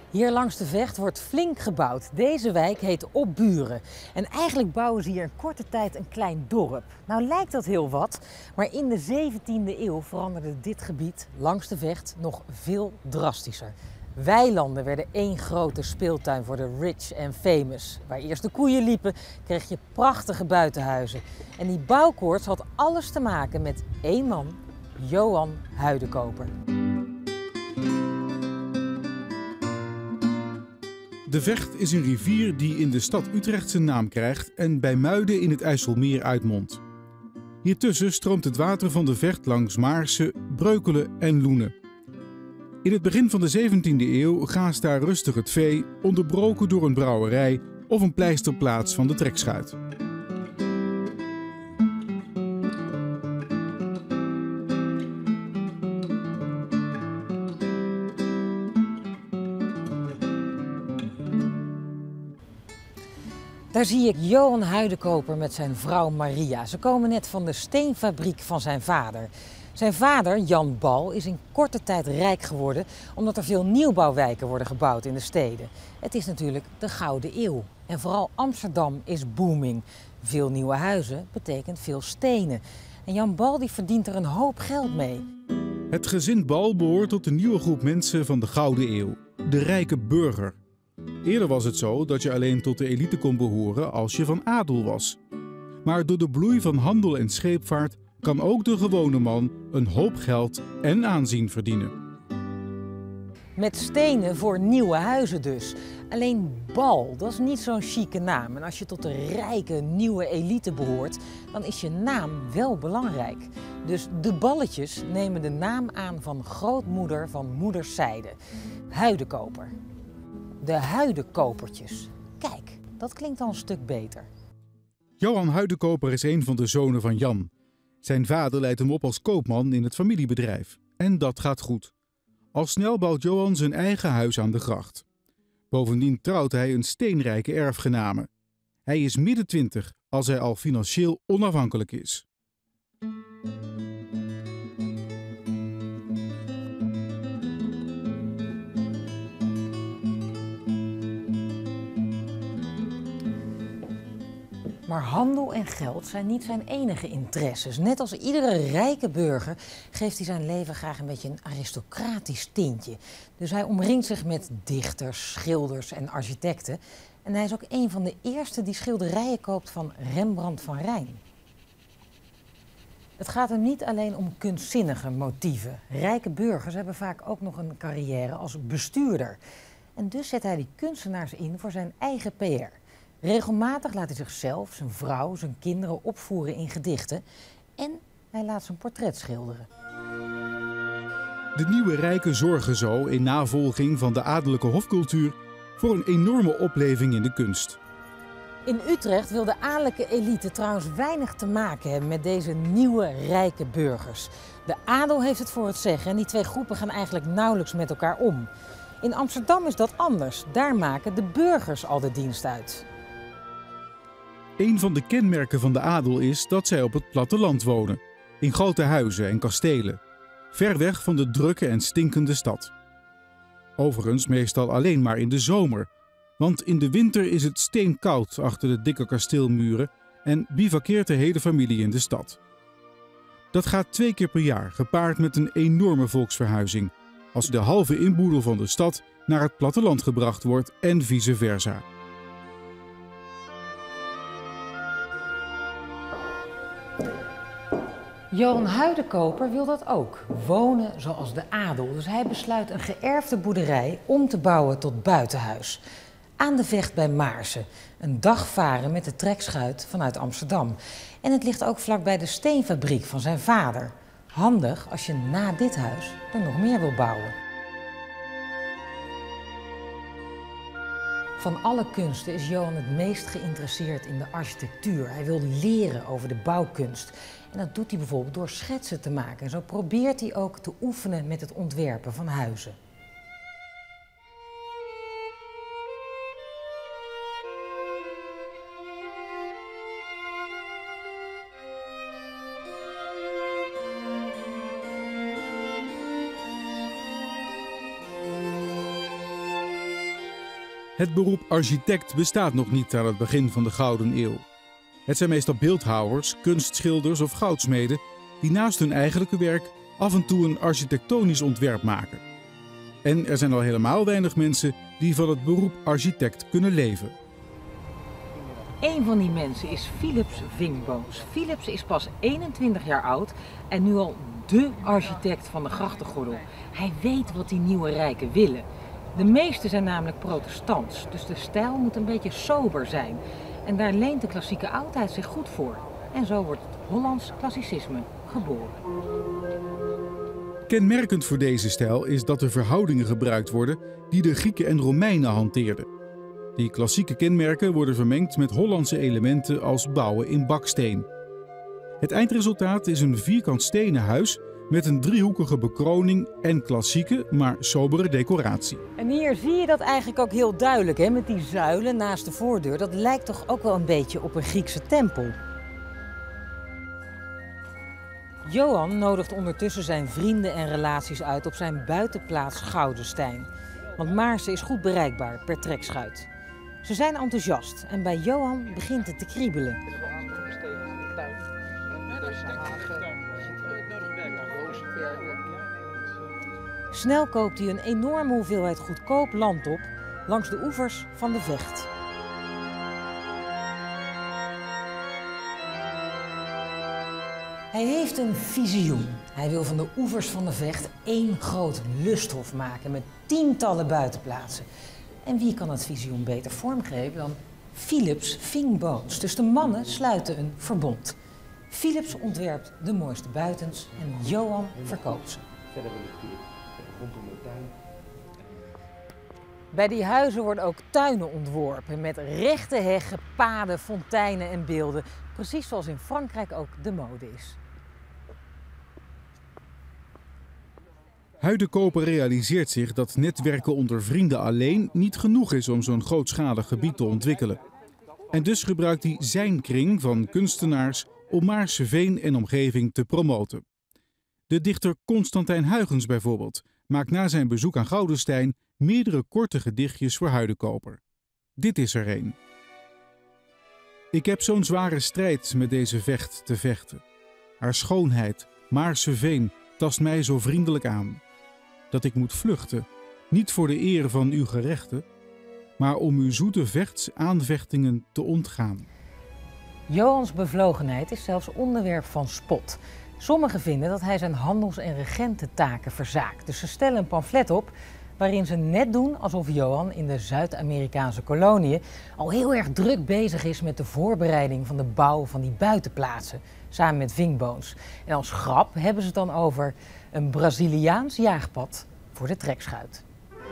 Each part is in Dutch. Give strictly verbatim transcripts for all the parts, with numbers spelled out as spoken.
Hier langs de Vecht wordt flink gebouwd. Deze wijk heet Opburen. En eigenlijk bouwen ze hier in korte tijd een klein dorp. Nou lijkt dat heel wat, maar in de zeventiende eeuw veranderde dit gebied langs de Vecht nog veel drastischer. Weilanden werden één grote speeltuin voor de rich en famous. Waar eerst de koeien liepen, kreeg je prachtige buitenhuizen. En die bouwkoorts had alles te maken met één man, Johan Huidekoper. De Vecht is een rivier die in de stad Utrecht zijn naam krijgt en bij Muiden in het IJsselmeer uitmondt. Hiertussen stroomt het water van de Vecht langs Maarsen, Breukelen en Loenen. In het begin van de zeventiende eeuw gaast daar rustig het vee, onderbroken door een brouwerij of een pleisterplaats van de trekschuit. Daar zie ik Johan Huidekoper met zijn vrouw Maria. Ze komen net van de steenfabriek van zijn vader. Zijn vader, Jan Bal, is in korte tijd rijk geworden omdat er veel nieuwbouwwijken worden gebouwd in de steden. Het is natuurlijk de Gouden Eeuw. En vooral Amsterdam is booming. Veel nieuwe huizen betekent veel stenen. En Jan Bal die verdient er een hoop geld mee. Het gezin Bal behoort tot de nieuwe groep mensen van de Gouden Eeuw, de rijke burger. Eerder was het zo dat je alleen tot de elite kon behoren als je van adel was. Maar door de bloei van handel en scheepvaart kan ook de gewone man een hoop geld en aanzien verdienen. Met stenen voor nieuwe huizen dus. Alleen Bal, dat is niet zo'n chique naam. En als je tot de rijke, nieuwe elite behoort, dan is je naam wel belangrijk. Dus de Balletjes nemen de naam aan van grootmoeder van moeders zijde, Huidekoper. De Huidekopertjes. Kijk, dat klinkt al een stuk beter. Johan Huidekoper is een van de zonen van Jan. Zijn vader leidt hem op als koopman in het familiebedrijf. En dat gaat goed. Al snel bouwt Johan zijn eigen huis aan de gracht. Bovendien trouwt hij een steenrijke erfgename. Hij is midden twintig als hij al financieel onafhankelijk is. Maar handel en geld zijn niet zijn enige interesses. Net als iedere rijke burger geeft hij zijn leven graag een beetje een aristocratisch tintje. Dus hij omringt zich met dichters, schilders en architecten. En hij is ook een van de eerste die schilderijen koopt van Rembrandt van Rijn. Het gaat hem niet alleen om kunstzinnige motieven. Rijke burgers hebben vaak ook nog een carrière als bestuurder. En dus zet hij die kunstenaars in voor zijn eigen P R. Regelmatig laat hij zichzelf, zijn vrouw, zijn kinderen opvoeren in gedichten en hij laat zijn portret schilderen. De nieuwe rijken zorgen zo, in navolging van de adellijke hofcultuur, voor een enorme opleving in de kunst. In Utrecht wil de adellijke elite trouwens weinig te maken hebben met deze nieuwe rijke burgers. De adel heeft het voor het zeggen en die twee groepen gaan eigenlijk nauwelijks met elkaar om. In Amsterdam is dat anders. Daar maken de burgers al de dienst uit. Een van de kenmerken van de adel is dat zij op het platteland wonen, in grote huizen en kastelen, ver weg van de drukke en stinkende stad. Overigens meestal alleen maar in de zomer, want in de winter is het steenkoud achter de dikke kasteelmuren en bivakkeert de hele familie in de stad. Dat gaat twee keer per jaar, gepaard met een enorme volksverhuizing, als de halve inboedel van de stad naar het platteland gebracht wordt en vice versa. Johan Huidekoper wil dat ook, wonen zoals de adel. Dus hij besluit een geërfde boerderij om te bouwen tot buitenhuis. Aan de Vecht bij Maarsen, een dag varen met de trekschuit vanuit Amsterdam. En het ligt ook vlakbij de steenfabriek van zijn vader. Handig als je na dit huis er nog meer wil bouwen. Van alle kunsten is Johan het meest geïnteresseerd in de architectuur. Hij wil leren over de bouwkunst. En dat doet hij bijvoorbeeld door schetsen te maken. En zo probeert hij ook te oefenen met het ontwerpen van huizen. Het beroep architect bestaat nog niet aan het begin van de Gouden Eeuw. Het zijn meestal beeldhouwers, kunstschilders of goudsmeden die naast hun eigenlijke werk af en toe een architectonisch ontwerp maken. En er zijn al helemaal weinig mensen die van het beroep architect kunnen leven. Een van die mensen is Philips Vingboons. Philips is pas eenentwintig jaar oud en nu al dé architect van de grachtengordel. Hij weet wat die nieuwe rijken willen. De meeste zijn namelijk protestants, dus de stijl moet een beetje sober zijn. En daar leent de klassieke oudheid zich goed voor. En zo wordt het Hollands klassicisme geboren. Kenmerkend voor deze stijl is dat er verhoudingen gebruikt worden die de Grieken en Romeinen hanteerden. Die klassieke kenmerken worden vermengd met Hollandse elementen als bouwen in baksteen. Het eindresultaat is een vierkant stenen huis met een driehoekige bekroning en klassieke, maar sobere decoratie. En hier zie je dat eigenlijk ook heel duidelijk, hè? Met die zuilen naast de voordeur. Dat lijkt toch ook wel een beetje op een Griekse tempel. Johan nodigt ondertussen zijn vrienden en relaties uit op zijn buitenplaats Goudenstein. Want Maarssen is goed bereikbaar per trekschuit. Ze zijn enthousiast en bij Johan begint het te kriebelen. Snel koopt hij een enorme hoeveelheid goedkoop land op langs de oevers van de Vecht. Hij heeft een visioen. Hij wil van de oevers van de Vecht één groot lusthof maken met tientallen buitenplaatsen. En wie kan het visioen beter vormgeven dan Philips Vingboons? Dus de mannen sluiten een verbond. Philips ontwerpt de mooiste buitens en Johan verkoopt ze. Bij die huizen worden ook tuinen ontworpen met rechte heggen, paden, fonteinen en beelden. Precies zoals in Frankrijk ook de mode is. Huidekoper realiseert zich dat netwerken onder vrienden alleen niet genoeg is om zo'n grootschalig gebied te ontwikkelen. En dus gebruikt hij zijn kring van kunstenaars om Maarseveen en omgeving te promoten. De dichter Constantijn Huygens bijvoorbeeld maakt na zijn bezoek aan Goudenstein meerdere korte gedichtjes voor Huidekoper. Dit is er een. Ik heb zo'n zware strijd met deze Vecht te vechten. Haar schoonheid, Maarseveen, tast mij zo vriendelijk aan. Dat ik moet vluchten, niet voor de eer van uw gerechten, maar om uw zoete vechts aanvechtingen te ontgaan. Johans bevlogenheid is zelfs onderwerp van spot. Sommigen vinden dat hij zijn handels- en regententaken verzaakt. Dus ze stellen een pamflet op waarin ze net doen alsof Johan in de Zuid-Amerikaanse koloniën al heel erg druk bezig is met de voorbereiding van de bouw van die buitenplaatsen, samen met Vingboons. En als grap hebben ze het dan over een Braziliaans jaagpad voor de trekschuit.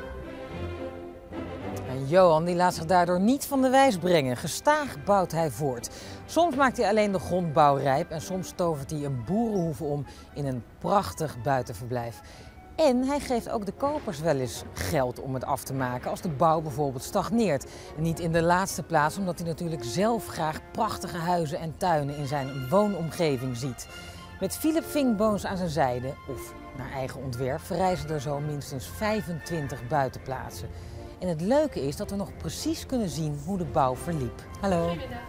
En Johan die laat zich daardoor niet van de wijs brengen. Gestaag bouwt hij voort. Soms maakt hij alleen de grondbouw rijp en soms tovert hij een boerenhoeve om in een prachtig buitenverblijf. En hij geeft ook de kopers wel eens geld om het af te maken als de bouw bijvoorbeeld stagneert. En niet in de laatste plaats omdat hij natuurlijk zelf graag prachtige huizen en tuinen in zijn woonomgeving ziet. Met Philip Vingboons aan zijn zijde, of naar eigen ontwerp, verrijzen er zo minstens vijfentwintig buitenplaatsen. En het leuke is dat we nog precies kunnen zien hoe de bouw verliep. Hallo. Goedemiddag.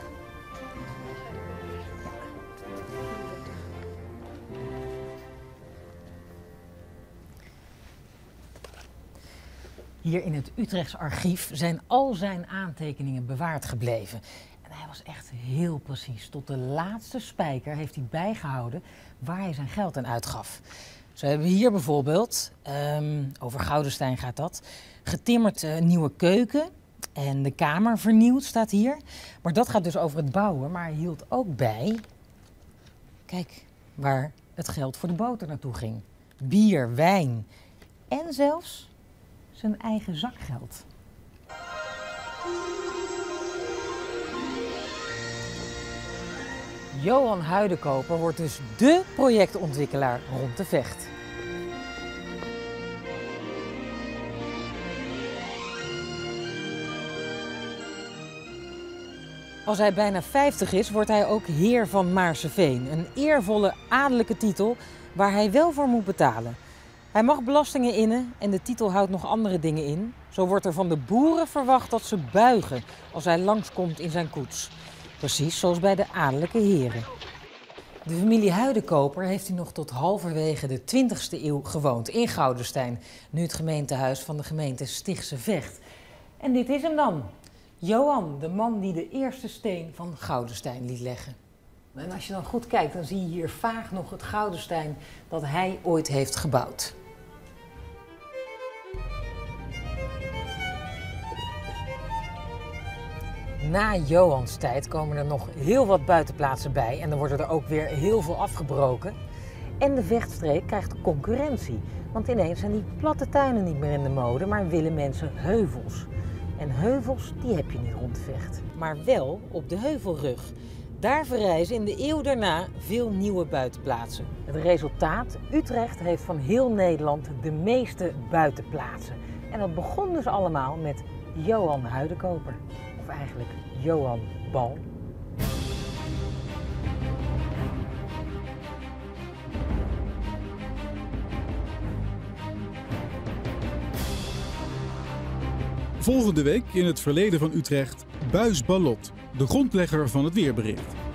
Hier in het Utrechts archief zijn al zijn aantekeningen bewaard gebleven. En hij was echt heel precies. Tot de laatste spijker heeft hij bijgehouden waar hij zijn geld aan uitgaf. Zo hebben we hier bijvoorbeeld, um, over Goudenstein gaat dat, getimmerd uh, nieuwe keuken en de kamer vernieuwd staat hier. Maar dat gaat dus over het bouwen, maar hij hield ook bij, kijk, waar het geld voor de boter naartoe ging. Bier, wijn en zelfs zijn eigen zakgeld. Johan Huidekoper wordt dus dé projectontwikkelaar rond de Vecht. Als hij bijna vijftig is, wordt hij ook heer van Maarseveen. Een eervolle adellijke titel waar hij wel voor moet betalen. Hij mag belastingen innen en de titel houdt nog andere dingen in. Zo wordt er van de boeren verwacht dat ze buigen als hij langskomt in zijn koets. Precies zoals bij de adellijke heren. De familie Huydekoper heeft hier nog tot halverwege de twintigste eeuw gewoond in Goudenstein. Nu het gemeentehuis van de gemeente Stichtse Vecht. En dit is hem dan. Johan, de man die de eerste steen van Goudenstein liet leggen. En als je dan goed kijkt, dan zie je hier vaag nog het Goudenstein dat hij ooit heeft gebouwd. Na Johans tijd komen er nog heel wat buitenplaatsen bij en dan worden er ook weer heel veel afgebroken. En de Vechtstreek krijgt concurrentie, want ineens zijn die platte tuinen niet meer in de mode, maar willen mensen heuvels. En heuvels, die heb je niet rond Vecht, maar wel op de heuvelrug. Daar verrijzen in de eeuw daarna veel nieuwe buitenplaatsen. Het resultaat, Utrecht heeft van heel Nederland de meeste buitenplaatsen. En dat begon dus allemaal met Johan Huydekoper. Of eigenlijk Johan Bal. Volgende week in het verleden van Utrecht, Buys Ballot, de grondlegger van het weerbericht.